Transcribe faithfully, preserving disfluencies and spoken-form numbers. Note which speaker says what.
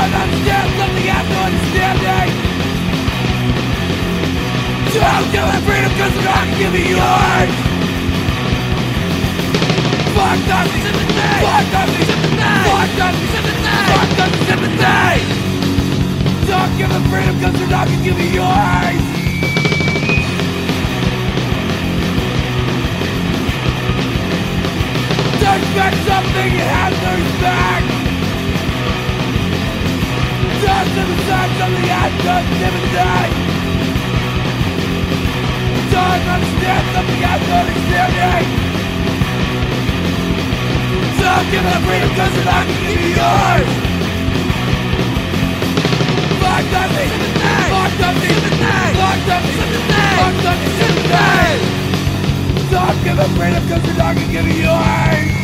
Speaker 1: Don't understand something has no understanding. Don't give me freedom cause I'm not gonna give you yours. Fuck up the sympathy. Fuck up the sympathy. Fuck up the sympathy. Fuck up the sympathy. Don't give me freedom cause I'm not gonna give you yours. Don't expect something you have no respect. Don't sympathize something you have no sympathy. Don't understand something you have no understanding. Don't give me freedom cause I'm not gonna give you yours. Fuck up the sympathy. Fuck up the sympathy. Fuck up the sympathy. Fuck up the sympathy. Don't give me freedom cause I'm not gonna give you yours.